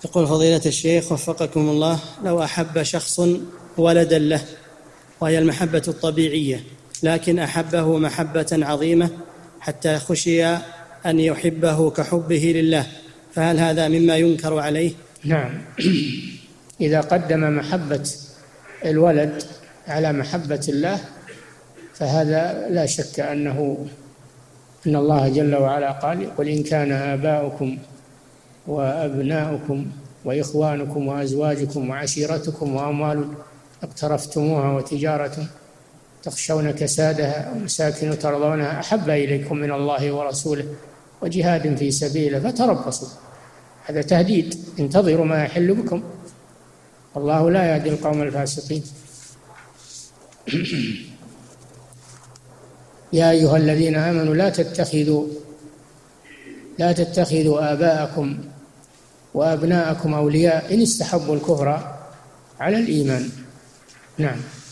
يقول فضيلة الشيخ وفقكم الله: لو أحب شخص ولدا له وهي المحبة الطبيعية، لكن أحبه محبة عظيمة حتى خشي أن يحبه كحبه لله، فهل هذا مما ينكر عليه؟ نعم. إذا قدم محبة الولد على محبة الله فهذا لا شك أن الله جل وعلا قال: قل إن كان آباؤكم وأبناؤكم وإخوانكم وأزواجكم وعشيرتكم وأموال اقترفتموها وتجارة تخشون كسادها ومساكن ترضونها أحب إليكم من الله ورسوله وجهاد في سبيله فتربصوا. هذا تهديد: انتظروا ما يحل بكم، والله لا يهدي القوم الفاسقين. يا أيها الذين آمنوا لا تتخذوا آباءكم وأبناءكم أولياء إن استحبوا الكفر على الإيمان. نعم.